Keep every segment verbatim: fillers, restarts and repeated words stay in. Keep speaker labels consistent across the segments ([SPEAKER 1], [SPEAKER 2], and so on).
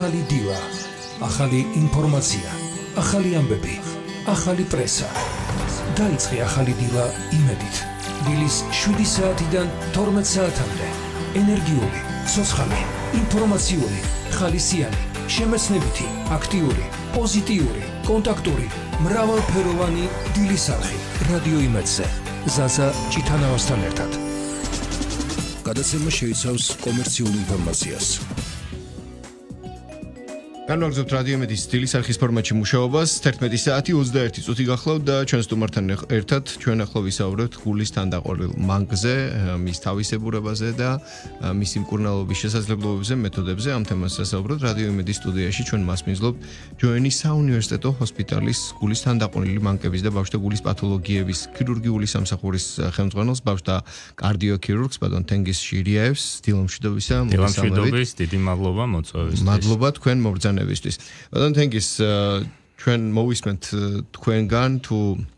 [SPEAKER 1] ახალი დილა, ახალი ინფორმაცია, ახალი ამბები, ახალი პრესა. დაიწყე ახალი დილა იმედით. დილის შვიდი საათიდან თორმეტ საათამდე. ენერგიული, ცოცხალი, ინფორმაციული, ხალისიანი, შემეცნებითი, აქტიური, პოზიტიური, კონტაქტური, მრავალფეროვანი დილის არხი. რადიო იმედზე. ზაზა ჭითანავასთან ერთად. გადაცემა შეიცავს კომერციულ ინფორმაციას.
[SPEAKER 2] განვაგრძობთ რადიო იმედის დილის არხის ფორმატში მუშაობას. თერთმეტი საათი ოცდაერთი წუთი გახლავთ და ჩვენ სტუმართან ერთად ჩვენ ახლა ვისაუბრებთ გულის თანდაყოლილ მანკზე, მის თავისებურებაზე და მისი მკურნალობის შესაძლებლობებზე, მეთოდებზე. ამ თემას ვისაუბრებთ რადიო იმედის სტუდიაში. ჩვენ მას მისვლობთ ჯოენის საუნივერსიტეტო ჰოსპიტალის გულის თანდაყოლილი მანკების და ბავშვთა გულის პათოლოგიების ქირურგიული სამსახურის ხელმძღვანელს, ბავშვთა კარდიოქირურგს, ბატონ თენგიზ შირიაევს. დილამშვიდობისა,
[SPEAKER 3] მოგესალმებით. დიდი მადლობა მოწვევისთვის.
[SPEAKER 2] მადლობა თქვენ მობრძანებისთვის. ბატონ თენგიზ, ჩვენ მოვისმენთ თქვენგან თუ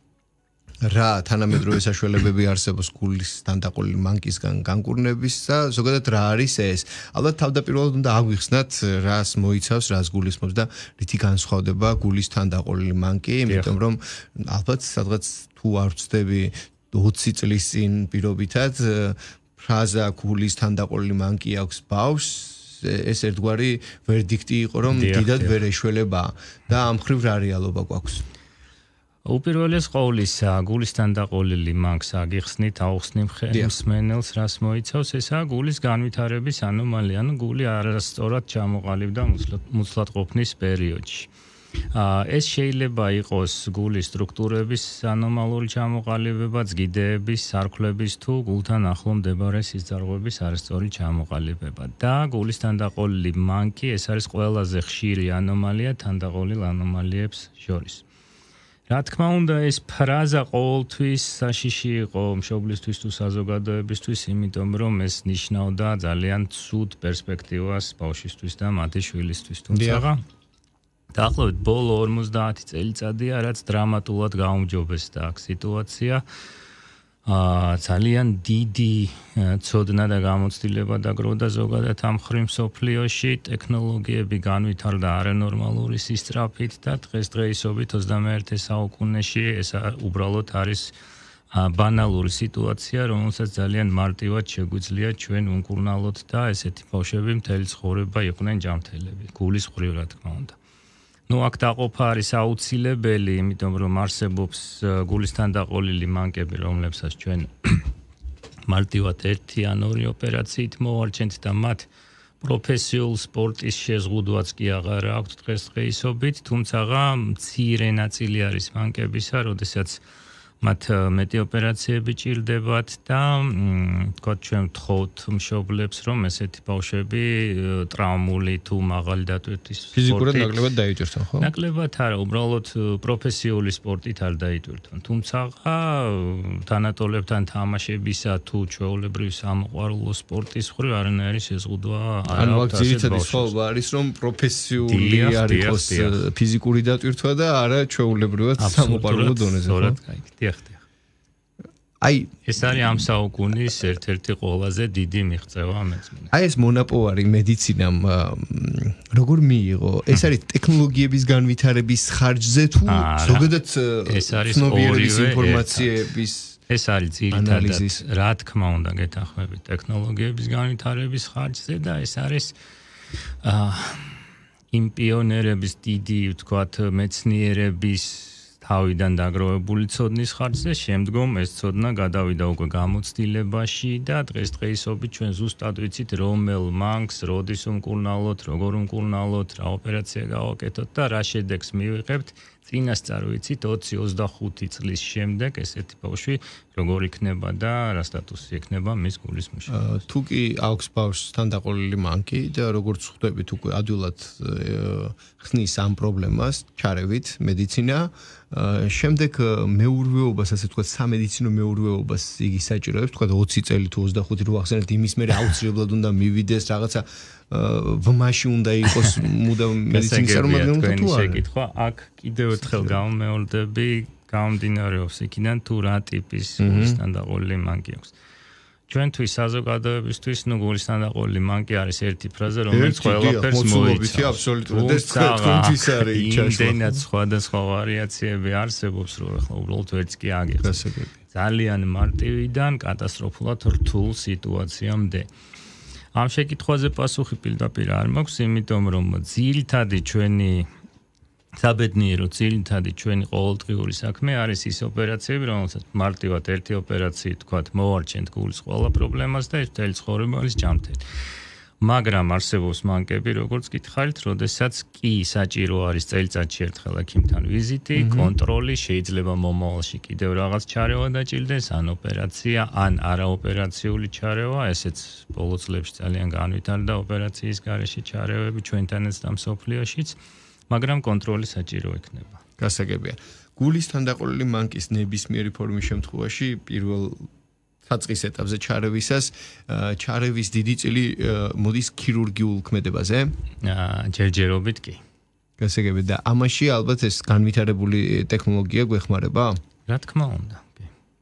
[SPEAKER 2] რა თანამედროვე საშუალებები არსებობს გულის თანდაყოლილი მანკისგან განკურნების და ზოგადად რა არის ეს? ალბათ თავდაპირველად უნდა აღვიხსნათ რას მოიცავს, რას გულისხმობს და რითი განსხვავდება გულის თანდაყოლილი მანკი, იმიტომ რომ ალბათ სადღაც თუ არ ვცდები ოცი წლის წინ პირობითად ფრაზა გულის თანდაყოლილი მანკი აქვს ბავშვს, ეს ერთგვარი ვერდიქტი იყო, რომ დიდად ვერ ეშველებაა და ამ ხრივ რა რეალობა გვაქვს?
[SPEAKER 3] უპირველეს ყოვლისა, გულის თანდაყოლილი მანკს აგიხსნით, აუხსნით მსმენელს, რას მოიცავს, ესაა გულის განვითარების ანომალია, ანუ გული არასწორად ჩამოყალიბდა მუცლად ყოფნის პერიოდში. ეს შეიძლება იყოს გულის სტრუქტურების ანომალური ჩამოყალიბება, ზგიდეების, სარქლების თუ გულთან ახლო მდებარე სისწარღვების არასწორი ჩამოყალიბება. და გულის თანდაყოლილი მანკი ეს არის ყველაზე ხშირი ანომალია თანდაყოლილ ანომალიებს შორის. რა თქმა უნდა, ეს ფრაზა ყოველთვის საშიში იყო მშობლისთვის თუ საზოგადოებისთვის, იმიტომ რომ ეს ნიშნავდა ძალიან ცუდ პერსპექტივას ბავშვისთვის და მათი შვილისთვის. თუმცა დაახლოებით ბოლო ორმოცდაათი წელიწადია, რაც დრამატულად გაუმჯობესდა აქ სიტუაცია. ძალიან დიდი ცოდნა და გამოცდილება დაგროვდა ზოგადად ამ მხრივ მსოფლიოში, ტექნოლოგიები განვითარდა არანორმალური სისწრაფით და დღესდღეობით ოცდამეერთე საუკუნეში ეს უბრალოდ არის ბანალური სიტუაცია, რომელსაც ძალიან მარტივად შეგვიძლია ჩვენ უმკურნალოთ და ესეთი ბავშვები მთელი ცხოვრება იყვნენ ჯანმრთელები, გულის მხრივ რა თქმა უნდა. ნუ აქ დაყოფა არის აუცილებელი, იმიტომ რომ არსებობს გულის თანდაყოლილი მანკები, რომლებსაც ჩვენ მარტივად ერთი ან ორი ოპერაციით მოვარჩენთ და მათ პროფესიულ სპორტის შეზღუდვაც კი აღარ აქვთ დღესდღეობით, თუმცა მცირე ნაწილი არის მანკებისა, როდესაც მათ მეტი ოპერაციები ჭირდებათ და თქვა ჩვენ ვთხოვთ მშობლებს, რომ ესეთი ბავშვები ტრავმული თუ მაღალი დატვირთვის
[SPEAKER 2] ფიზიკურად ნაკლებად დაიტვირთონ, ხო?
[SPEAKER 3] ნაკლებად არა, უბრალოდ პროფესიული სპორტით არ დაიტვირთონ. თუმცა თანატოლებთან თამაშებისა თუ ჩვეულებრივ სამოყვარულო სპორტის მხრივ არანაირი შეზღუდვა არ
[SPEAKER 2] ანუ აქ ძირითადი სხვაობა არის, რომ პროფესიული არ იყოს ფიზიკური დატვირთვა და არა ჩვეულებრივად სამოყვარულო დონეზე, ხო? აი
[SPEAKER 3] ეს არის ამ საუკუნის ერთ-ერთი ყველაზე დიდი მიღწევა მეცნიერებს.
[SPEAKER 2] აი ეს მონაპოვარი მედიცინამ როგორ მიიღო? ეს არის ტექნოლოგიების განვითარების ხარჯზე თუ ზოგადად ცნობიერების ინფორმაციების
[SPEAKER 3] ეს არის ძირითადად რა თქმა უნდა გეთანხმებით ტექნოლოგიების განვითარების ხარჯზე და ეს არის იმ პიონერების დიდი ვთქვათ მეცნიერების თავიდან დაგროვებული ცოდნის ხარჯზე, შემდგომ ეს ცოდნა გადავიდა უკვე გამოცდილებაში და დღესდღეობით ჩვენ ზუსტად ვიცით, რომელ მანკს, როდის უმკურნალოთ, როგორ უმკურნალოთ, რა ოპერაცია გავაკეთოთ და რა შედეგს მივიღებთ. წინასწარ ვიცით ოცი ოცდახუთი წლის შემდეგ ესეთი ბავშვი როგორ იქნება და რა სტატუსი ექნება მის გულის მუშაობაში.
[SPEAKER 2] თუ კი აქვს ბავშვს თანდაყოლილი მანკი და როგორც ხვდებით უკვე ადვილად ხსნის ამ პრობლემას, ჩარევით მედიცინა, შემდეგ მეურვეობას, ასე ვთქვათ, სამედიცინო მეურვეობას იგი საჭიროებს, ვთქვათ ოცი წელი თუ ოცდახუთი რო ახსენეთ, იმის მერე აუცილებლად უნდა მივიდეს რაღაცა ვმაში უნდა იყოს მუდამ მედიცინის წარმომადგენელი თუ არა?
[SPEAKER 3] შეკითხვა, აქ კიდევ ერთხელ გამომეორდები, გამომდინარეობს იქიდან თუ რა ტიპის გულის თანდაყოლილი მანკი აქვს. ჩვენთვის საზოგადოებისთვის ნუ გულის თანდაყოლილი მანკი არის ერთი ფრაზა, რომელიც ყველაფერს მოიცავს.
[SPEAKER 2] აბსოლუტურად ეს თქვენთვის არის ჩაშლა.
[SPEAKER 3] იმდენად სხვადასხვა ვარიაციები არსებობს, რომ ახლა უბრალოდ ვერც კი აგიხსნას. ძალიან მარტივიდან კატასტროფულად რთულ სიტუაციამდე. ამ შეკითხვაზე პასუხი პირდაპირ არ მაქვს, იმიტომ რომ ძირითადი ჩვენი საბედნიერო ძირითადი ჩვენი ყოველდღიური საქმე არის ის ოპერაციები, რომელსაც მარტივად ერთი ოპერაციით თქვათ მოვარჩენთ გულის ყველა პრობლემას და ეს მთელი ცხოვრება არის ჯანმრთელი. მაგრამ არსებობს მანკები, როგორც გითხარით, როდესაც კი საჭირო არის წელიწადში ერთხელ ექიმთან ვიზიტი, კონტროლი, შეიძლება მომავალში კიდევ რაღაც ჩარევა დაჭირდეს, ან ოპერაცია, ან არაოპერაციული ჩარევა, ესეც ბოლო წლებში ძალიან განვითარდა ოპერაციის გარეშე ჩარევები ჩვენთანაც და მსოფლიოშიც. მაგრამ კონტროლი საჭირო იქნება.
[SPEAKER 2] გასაგებია. გულის თანდაყოლილი მანკის ნებისმიერი ფორმის შემთხვევაში პირველ საწყის ეტაპზე ჩარევისას ჩარევის დიდი წილი მოდის ქირურგიულ ქმედებაზე?
[SPEAKER 3] ჯერჯერობით კი.
[SPEAKER 2] გასაგებია და ამაში ალბათ ეს განვითარებული ტექნოლოგია გვეხმარება?
[SPEAKER 3] რა თქმა უნდა, კი.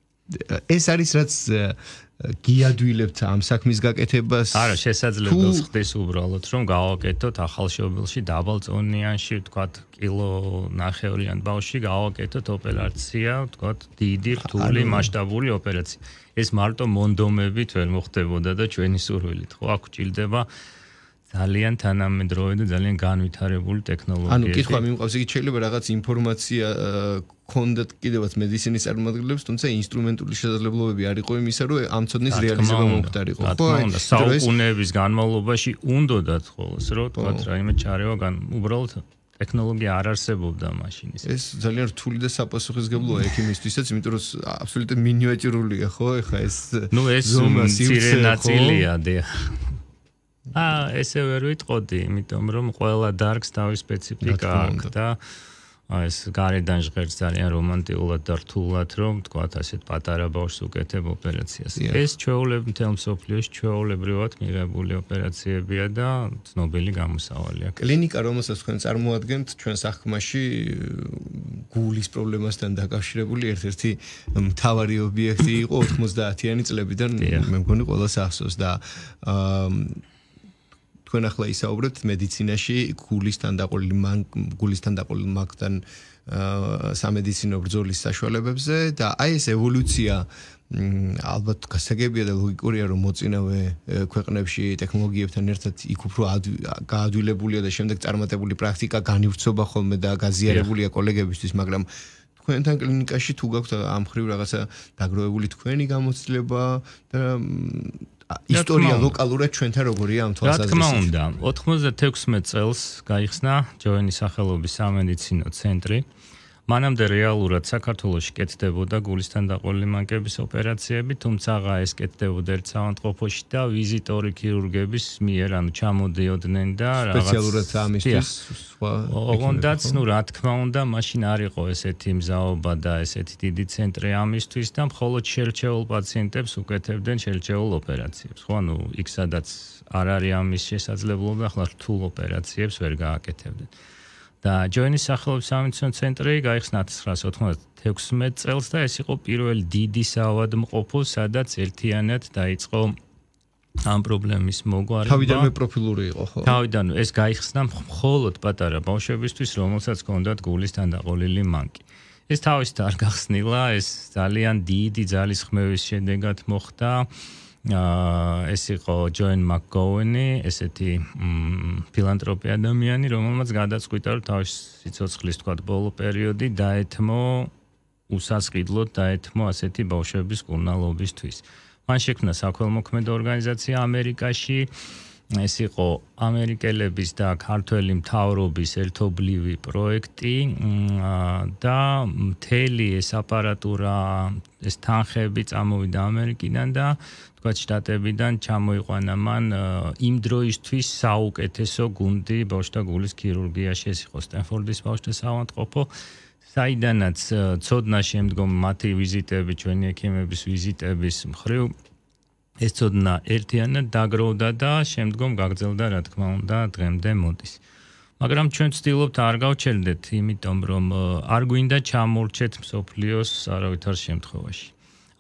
[SPEAKER 2] ეს არის რაც გიადვილებთ ამ საქმის გაკეთებას?
[SPEAKER 3] არა, შესაძლებელს ხდის უბრალოდ რომ გავაკეთოთ ახალშობილში დაბალწონიანში, ვთქვათ, კილო ნახევრიან ბავშვში გავაკეთოთ ოპერაცია, ვთქვათ, დიდი, რთული, მასშტაბური ოპერაცია. ეს მარტო მონდომებით ვერ მოხდებოდა და ჩვენი სურვილით, ხო, აქ ჭირდება ძალიან თანამედროვე და ძალიან განვითარებული ტექნოლოგიები.
[SPEAKER 2] ანუ კითხვა მიმყავს, იგი შეიძლება რაღაც ინფორმაცია ქონდათ კიდევაც მედიცინის წარმომადგენლებს, თუმცა ინსტრუმენტული შესაძლებლობები არ იყო იმისა, რომ ამ ცოდნის რეალიზება მომხდარიყო.
[SPEAKER 3] ხო, საუკუნეების განმავლობაში უნდათ ხოლოს, რომ თქვათ რაიმე ჩარევა გან უბრალოდ ტექნოლოგია არ არსებობდა მაშინ ის.
[SPEAKER 2] ეს ძალიან რთული და sapasუხისმგებლოა ექიმისთვისაც, იმიტომ რომ აბსოლუტურად მინიატურულია, ხო, ეხა ეს
[SPEAKER 3] ნუ ეს მცირე ნაწილია და აა ესე ვერ ვიტყოდი, იმიტომ რომ ყველა დარგს თავის სპეციფიკა აქვს და ეს გარედან ჟღერს ძალიან რომანტიულად და რთულად, რომ თქვათ ასეთ პატარა ბავშვს უკეთებ ოპერაციას. ეს ჩვეულები მთელ მსოფლიოში ჩვეულებრივად მიღებული ოპერაციებია და ცნობილი გამოსავალი აქვს.
[SPEAKER 2] კლინიკა, რომელსაც თქვენ წარმოადგენთ ჩვენ საქმაში გულის პრობლემასთან დაკავშირებული ერთ-ერთი მთავარი ობიექტი იყო ოთხმოცდაათიანი წლებიდან, მე მგონი ყველას ახსოვს და აა თქვენ ახლა ისაუბრებთ მედიცინაში გულის თანდაყოლილი გულის თანდაყოლილი მანკთან სამედიცინო ბრძოლის საშუალებებზე და აი ეს ევოლუცია ალბათ გასაგებია და ლოგიკურია რომ მოწინავე ქვეყნებში ტექნოლოგიებთან ერთად იქ უფრო გაადვილებულია და შემდეგ წარმატებული პრაქტიკა განივრცობა ხოლმე და გაზიარებულია კოლეგებისთვის, მაგრამ თქვენთან კლინიკაში თუ გაქვთ ამ მხრივ რაღაცა დაგროვებული თქვენი გამოცდილება და ისტორია ლოკალურად ჩვენთან როგორია ამ თვალსაზრისით?
[SPEAKER 3] რა თქმა უნდა, ოთხმოცდათექვსმეტ წელს გაიხსნა ჯოენის სახელობის სამედიცინო ცენტრი. მანამდე რეალურად საქართველოში კეთდებოდა გულის თანდაყოლილი მანკების ოპერაციები, თუმცა ეს კეთდებოდა ერთ საავადმყოფოში და ვიზიტორი ქირურგების მიერ, ანუ ჩამოდიოდნენ და რაღაც
[SPEAKER 2] სპეციალურად ამისთვის სხვა
[SPEAKER 3] ოღონდაც, ნუ რა თქმა უნდა, მაშინ არ იყო ესეთი მზაობა და ესეთი დიდი ცენტრი ამისთვის და მხოლოდ შერჩეულ პაციენტებს უკეთებდნენ შერჩეულ ოპერაციებს. ხო, ანუ იქ სადაც არ არის ამის შესაძლებლობა, ახლა რთულ ოპერაციებს ვერ გააკეთებდნენ. და ჯოენის სახელობის სამედიცინო ცენტრი გაიხსნა ათას ცხრაასი ოთხმოცდათექვსმეტ წელს და ეს იყო პირველი დიდი საავადმყოფო, სადაც ერთიანად დაიწყო ამ პრობლემის მოგვარება.
[SPEAKER 2] თავიდანვე პროფილური იყო, ხო?
[SPEAKER 3] თავიდან ეს გაიხსნა მხოლოდ პატარა ბავშვებისთვის, რომელსაც ჰქონდათ გულის თანდაყოლილი მანკი. ეს თავისით არ გახსნილა, ეს ძალიან დიდი ძალისხმევის შედეგად მოხდა. აა ეს იყო ჯოენ მაკგოუნი, ესეთი ფილანტროპი ადამიანი, რომელმაც გადაწყვიტა, რომ თავის სიცოცხლის თქვა ბოლო პერიოდი დაეთმო უსასყიდლოდ დაეთმო ასეთი ბავშვების მკურნალობისთვის. მან შექმნა საქველმოქმედო ორგანიზაცია ამერიკაში. ეს იყო ამერიკელების და ქართველი მთავრობის ერთობლივი პროექტი და მთელი ეს აპარატურა, ეს თანხები წამოვიდა ამერიკიდან და თქვათ შტატებიდან ჩამოიყვანა მან იმ დროისთვის საუკეთესო გუნდი ბავშვთა გულის ქირურგიაში. ეს იყო სტენფორდის ბავშვთა საავადმყოფო, საიდანაც ცოდნა შემდგომ მათი ვიზიტები, ჩვენი ექიმების ვიზიტების მხრივ ეს ცოდნა ერთიანად დაგროვდა და შემდგომ გაგრძელდა, რა თქმა უნდა, დღემდე მოდის. მაგრამ ჩვენ ვცდილობთ არ გავჩერდეთ, იმიტომ რომ არ გვინდა ჩამორჩეთ მსოფლიოს არავითარ შემთხვევაში.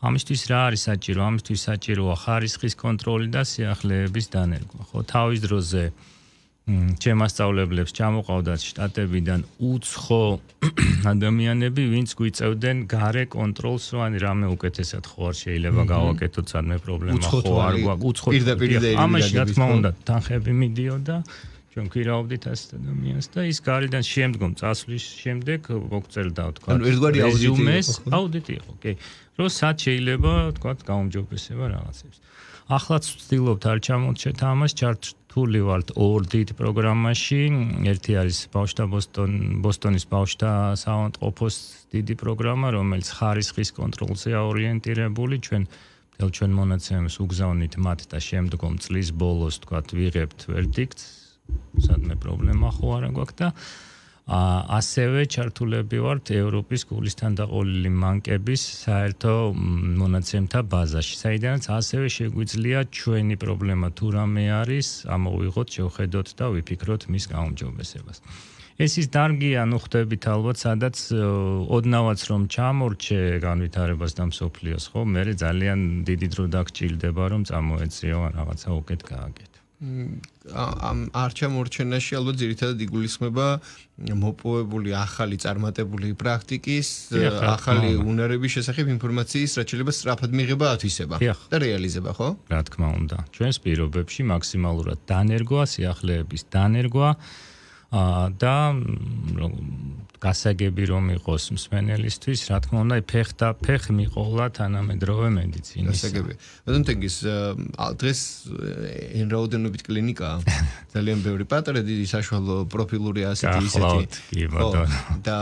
[SPEAKER 3] ამისთვის რა არის საჭირო? ამისთვის საჭიროა ხარისხის კონტროლი და სიახლეების დანერგვა. ხო, თავის დროზე ჩემ მასწავლებლებს ჩამოყავდათ შტატებიდან უცხო ადამიანები, ვინც გვიწევდნენ გარე კონტროლს, რომ ani რამე უკეთესად ხო არ შეიძლება გავაკეთოთ, სადმე პრობლემა ხო არ გვაქვს. უცხო პირდაპირ ამაში რა თქმა უნდა თანხები მიდიოდა. ჩვენ გვირაობდით ასეთ ადამიანს და ის გარედან შემდგომ წასვლის შემდეგ მოგწერდა თქვა რეზიუმეს, აუდიტი იყო, კი. რომ სად შეიძლება თქვა გაუმჯობესება რაღაცებს. ახლაც ვცდილობთ არ ჩამოვჩეთ ამას, ჩართული ვართ ორ დიდ პროგრამაში. ერთი არის ბავშვთა ბოსტონის ბავშვთა საავადმყოფოს დიდი პროგრამა, რომელიც ხარისხის კონტროლზეა ორიენტირებული. ჩვენ მთელ ჩვენ მონაცემებს უგზავნით მათ და შემდგომ წლის ბოლოს თქვა ვიღებთ ვერდიქტს, სადმე პრობლემა ხო არა გვაქვს და ასევე ჩართულები ვართ ევროპის გულის თანდაყოლილი მანკების საერთო მონაცემთა ბაზაში, საიდანაც ასევე შეგვიძლია ჩვენი პრობლემა თუ რამე არის, ამოვიღოთ, შევხედოთ და ვიფიქროთ მის გაუმჯობესებას. ეს ის დარგია, ნუ ხვდებით ალბათ, სადაც ოდნავაც რომ ჩამორჩე განვითარებას და მსოფლიოს, ხო, მე ძალიან დიდი დრო დაგჭირდება, რომ წამოეწიო რაღაცა უკეთ გააკეთო.
[SPEAKER 2] ამ არჩემორჩენაში ალბათ ძირითადად იგულისხმება მოპოვებული ახალი წარმატებული პრაქტიკის, ახალი უნარების შესახებ ინფორმაციის, რაც შეიძლება სწრაფად მიღება, ათვისება და რეალიზება, ხო?
[SPEAKER 3] რა თქმა უნდა, ჩვენს პირობებში მაქსიმალურად დანერგვა, სიახლეების დანერგვა და გასაგები რომ იყოს მსმენელისთვის, რა თქმა უნდა, ფეხ და ფეხ მიყოლა თანამედროვე მედიცინის.
[SPEAKER 2] გასაგები. ბატონ თენგიზ, დღეს ენრაოდენობით კლინიკაა. ძალიან ბევრი პატარა, დიდი საშუალო პროფილური ასეთი ისეთი. და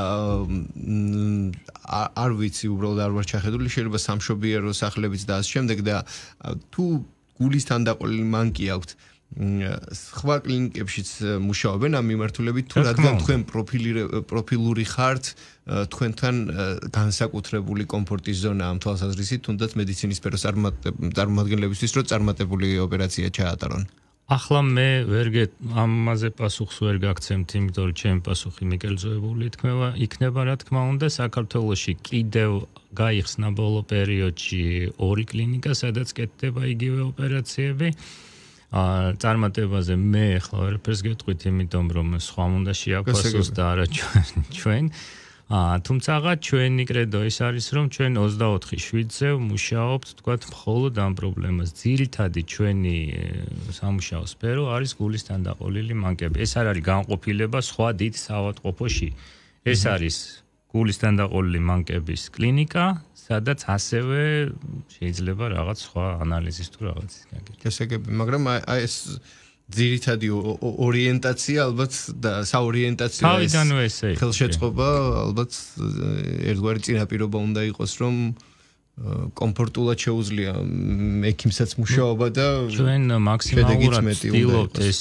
[SPEAKER 2] არ ვიცი, უბრალოდ არ ვარ ჩახედული, შეიძლება სამშობიარო სახლებიც და ამ შემდეგ და თუ გულის თანდაყოლილი მანკი აქვთ, სხვა კლინიკებშიც მუშაობენ ამ მიმართულებით, თუ რადგან თქვენ პროფილური ხართ, თქვენთან განსაკუთრებული კომფორტის ზონა ამ თვალსაზრისით, თუნდაც მედიცინის სფეროს წარმომადგენლებისთვის, რომ წარმატებული ოპერაცია ჩაატარონ.
[SPEAKER 3] ახლა მე ვერ ამაზე პასუხს ვერ გაგცემთ, იმიტომ რომ ჩემი პასუხი მიკელზოებული იქნება, რა თქმა უნდა, საქართველოში კიდევ გაიხსნა ბოლო პერიოდში ორი კლინიკა, სადაც კეთდება იგივე ოპერაციები. წარმატებაზე მე ახლა ვერაფერს გეტყვით, იმიტომ რომ სხვა უნდა შეაფასოს და არა ჩვენ. თუმცა ჩვენი კრედო ის არის, რომ ჩვენ ოცდაოთხი შვიდზე მუშაობთ, თქვათ, მხოლოდ ამ პრობლემას. ძირითადი ჩვენი სამუშაო სფერო არის გულის თანდაყოლილი მანკები. ეს არ არის განყოფილება სხვა დიდ საავადმყოფოში. ეს არის გულის თანდაყოლილი მანკების კლინიკა, სადაც ასევე შეიძლება რაღაც სხვა ანალიზის თუ რაღაცის გაკეთება.
[SPEAKER 2] გასაგები, მაგრამ აი ეს ძირითადი ორიენტაცია ალბათ და საორიენტაციო ეს ხელშეწყობა ალბათ ერთგვარი წინაპირობა უნდა იყოს, რომ კომფორტულად შეუძლია ექიმსაც მუშაობა და
[SPEAKER 3] ჩვენ მაქსიმალურად ვცდილობთ ეს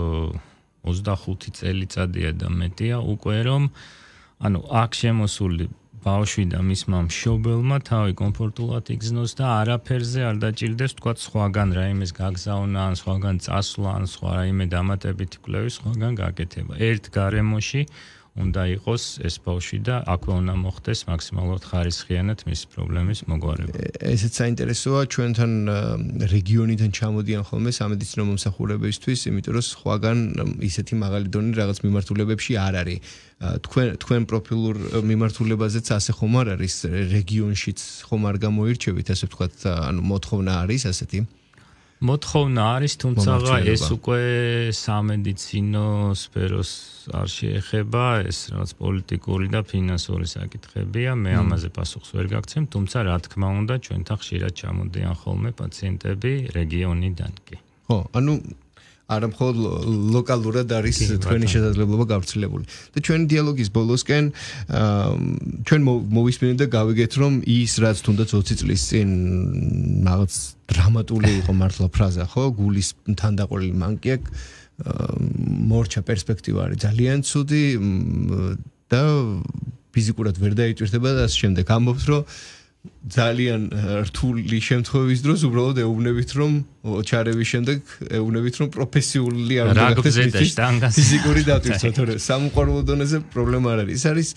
[SPEAKER 3] ოცდახუთი წელიწადია და მეტია უკვე რომ ანუ აქ შემოსული ბავშვი და მისმა მშობელმა თავი კომფორტულად იგზნოს და არაფერზე არ დაჭირდეს თქვათ სხვაგან რაიმეს გაგზავნა ან სხვაგან წასვლა ან სხვა რაიმე დამატებითი კვლევის სხვაგან გაკეთება. ერთ გარემოში უნდა იყოს ეს ბავშვი და აქვე უნდა მოხდეს მაქსიმალურად ხარისხიანად მის პრობლემის მოგვარება.
[SPEAKER 2] ესეც საინტერესოა, ჩვენთან რეგიონიდან ჩამოდიან ხოლმე სამედიცინო მომსახურებისთვის, იმიტომ რომ სხვაგან ისეთი მაღალი დონე რაღაც მიმართულებებში არ არის. თქვენ თქვენ პროფილურ მიმართულებაზეც ასე ხომ არ არის, რეგიონშიც ხომ არ გამოირჩევით, ასე ვთქვათ, ანუ მოთხოვნა არის ასეთი?
[SPEAKER 3] მოთხოვნა არის, თუმცა ეს უკვე სამედიცინო სფეროს არ შეეხება, ეს რაღაც პოლიტიკური და ფინანსური საკითხებია, მე ამაზე პასუხს ვერ გაგცემ, თუმცა რა თქმა უნდა, ჩვენთან ხშირად ჩამოდიან ხოლმე პაციენტები რეგიონიდან კი.
[SPEAKER 2] ხო, ანუ არა მხოლოდ ლოკალურად არის თქვენი შესაძლებლობა გავრცელებული. და ჩვენი დიალოგის ბოლოსკენ ჩვენ მოვისმინეთ და გავიგეთ, რომ ის რაც თუნდაც ოცი წლის წინ რაღაც დრამატული იყო მართლა ფრაზა, ხო, გულის თანდაყოლილი მანკი აქვს, მორჩა პერსპექტივა არის ძალიან ცუდი და ფიზიკურად ვერ დაიწვირდება და ასე შემდეგ. ამბობთ, რომ ძალიან რთული შემთხვევის დროს უბრალოდ ეუბნებით, რომ ჩარევის შემდეგ ეუბნებით, რომ პროფესიული არ უნდა გახდეს ფიზიკური დატვირთვა, თორე სამყარო დონეზე პრობლემა არ არის. ეს არის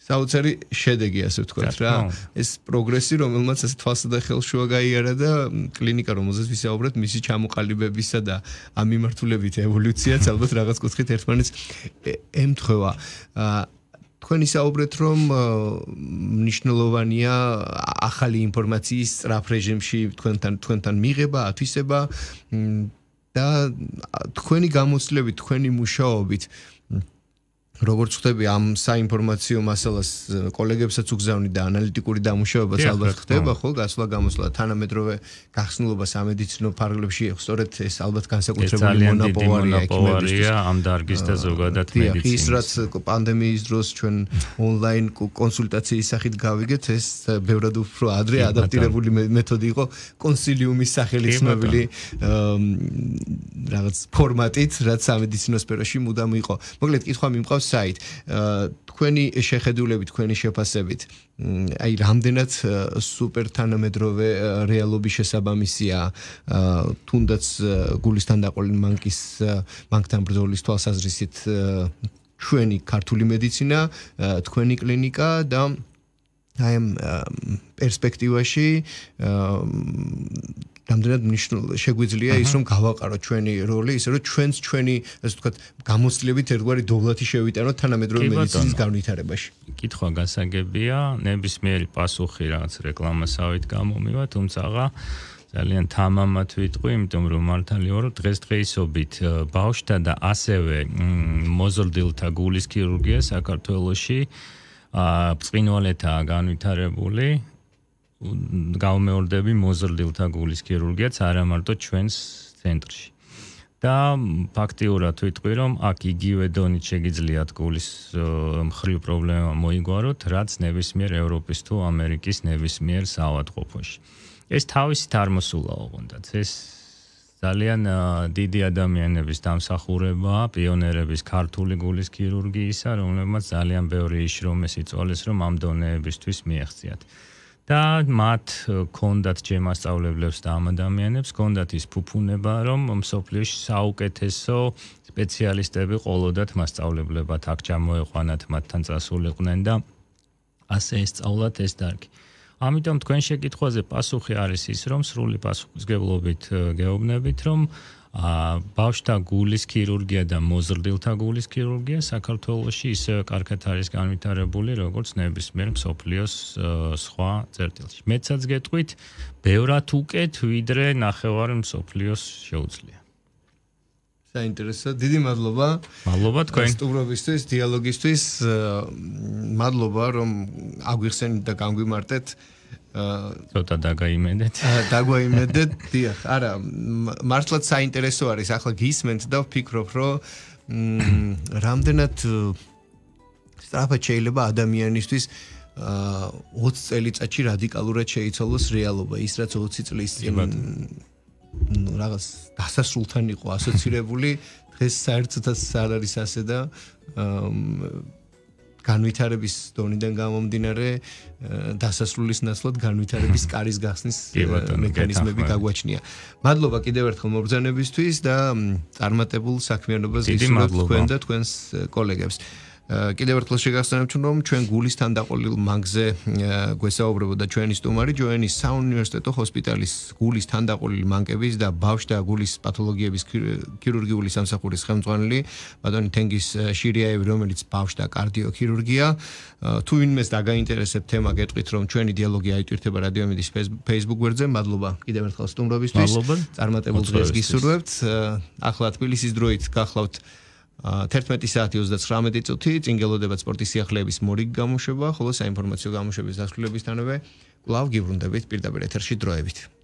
[SPEAKER 2] საოცარი შედეგი ასე ვთქვათ რა. ეს პროგრესი, რომელმაც ასე თვალსა და ხელშუა გაიარა და კლინიკა, რომელზეც ვისაუბრეთ, მისი ჩამოყალიბებისა და ამ მიმართულებით ევოლუციაც ალბათ რაღაც კუთხით ერთმანეთს ემთხვევა. თქვენ ისაუბრეთ, რომ მნიშვნელოვანია ახალი ინფორმაციის სწრაფ რეჟიმში თქვენთან თქვენთან მიღება, ათვისება და თქვენი გამოცდილებით, თქვენი მუშაობით როგორც ხდება ამ საინფორმაციო მასალას კოლეგებსაც უგზავნი და ანალიტიკური დამუშავებაც ალბათ ხდება, ხო, გასვლა გამოსვლა თანამედროვე გახსნილობა სამედიცინო ფარგლებში, სწორედ ეს ალბათ განსაკუთრებული მონოპოლია ექიმებისთვის
[SPEAKER 3] ამ დარგის და ზოგადად მედიცინის.
[SPEAKER 2] ის რაც პანდემიის დროს ჩვენ ონლაინ კონსულტაციის სახით გავიგეთ, ეს ბევრად უფრო ადრე ადაპტირებული მეთოდი იყო კონსილიუმის სახელით ცნობილი რაღაც ფორმატით, რაც სამედიცინო სფეროში მუდამ იყო. მოკლედ კითხვა მიმყავს საით თქვენი შეხედულებით, თქვენი შეფასებით აი რამდენად სუპერ თანამედროვე რეალობის შესაბამისია თუნდაც გულის თანდაყოლილი მანკის მანკთან ბრძოლის თვალსაზრისით ჩვენი ქართული მედიცინა, თქვენი კლინიკა და აი ამ პერსპექტივაში რამდენად მნიშვნელოვანი შეგვიძლია ის რომ გავაყაროთ ჩვენი როლი, ისე რომ ჩვენც ჩვენი ასე ვთქვათ გამოცდილებით ერთგვარი დოვლათი შევიტანოთ თანამედროვე მედიცინის განვითარებაში.
[SPEAKER 3] კითხვა გასაგებია, ნებისმიერი პასუხი რაღაც რეკლამასავით გამომივა, თუმცა ძალიან თამამად ვიტყვი, იმიტომ რომ მართალი ვარო დღესდღეობით ბავშვთა და ასევე მოზრდილთა გულის ქირურგია საქართველოში ბრწყინვალეთაა განვითარებული. გავმეორდები მოზრდილთა გულის ქირურგიაც არა მარტო ჩვენს ცენტრში. და ფაქტიურად ვიტყვი, რომ აქ იგივე დონით შეგიძლიათ გულის მხრივ პრობლემა მოიგვაროთ, რაც ნებისმიერ ევროპის თუ ამერიკის ნებისმიერ საავადმყოფოში. ეს თავისით არ მოსულა ოღონდაც. ეს ძალიან დიდი ადამიანების დამსახურებაა, პიონერების ქართული გულის ქირურგიისა, რომლებმაც ძალიან ბევრი შრომის იწვალეს, რომ ამ დონეებისთვის მიეღწიათ. და მათ კონდათ ჩემასწავლებლებს და ამ ადამიანებს კონდათ ის ფუფუნება, რომ მსოფლიოში საუკეთესო სპეციალისტები ყოლოდათ მასწავლებლებად აქ ჩამოეყვანათ, მათთან წასულიყვნენ და ასე ესწავლათ ეს დარგი. ამიტომ თქვენ შეკითხვაზე პასუხი არის ის, რომ სრული პასუხისმგებლობით გეუბნებით, რომ ბავშვთა გულის ქირურგია და მოზრდილთა გულის ქირურგია საქართველოში ისევე კარგად არის განვითარებული, როგორც ნებისმიერ მსოფლიოს სხვა წერტილში. მეცაც გეტყვით, ბევრად უკეთ, ვიდრე ნახევარი მსოფლიოს შეუძლია.
[SPEAKER 2] საინტერესო, დიდი მადლობა.
[SPEAKER 3] მადლობა თქვენ
[SPEAKER 2] სტუმრობისთვის, დიალოგისთვის. მადლობა, რომ აგვიხსენით და განგვიმარტეთ.
[SPEAKER 3] ცოტა დაგაიმედეთ.
[SPEAKER 2] დაგვაიმედეთ, დიახ. არა, მართლაც საინტერესო არის. ახლა გისმენთ და ვფიქრობ, რომ რამდენად სწრაფად შეიძლება ადამიანისთვის ოცი წელიწადში რადიკალურად შეიცვალოს რეალობა, ის რაც ოცი წლის წინ რაღაც დასასრულთან იყო ასოცირებული, დღეს საერთოდაც არ არის ასე და განვითარების დონიდან გამომდინარე დასასრულის ნაცვლად განვითარების კარის გახსნის მექანიზმები გაგვაჩნია. მადლობა კიდევ ერთხელ მობრძანებისთვის და წარმატებულ საქმიანობას გისურვებთ თქვენ და თქვენს კოლეგებს. კიდევ ერთხელ შეგახსენებთ, რომ ჩვენ გულის თანდაყოლილ მანკზე გვესაუბრებოდა ჩვენი სტუმარი, ენის საუნივერსიტეტო ჰოსპიტალის გულის თანდაყოლილი მანკების და ბავშვთა გულის პათოლოგიების ქირურგიული სამსახურის ხელმძღვანელი, ბატონი თენგიზ შირიაევი, რომელიც ბავშვთა კარდიოქირურგია. თუ ვინმეს დაგაინტერესებთ თემა, გეტყვით, რომ ჩვენი დიალოგი აიტვირთება რადიო იმედის Facebook გვერდზე. მადლობა კიდევ ერთხელ სტუმრობისთვის. წარმატებულ დღეს გისურვებთ. ახლა თბილისის დროით გახლავთ თერთმეტი საათი ოცდაცხრამეტი წუთი, წინ გელოდებათ სპორტის სიახლეების მორიგი გამოშვება, ხოლო საინფორმაციო გამოშვების დასრულებისთანავე კვლავ გიბრუნდებით პირდაპირ ეთერში დროებით.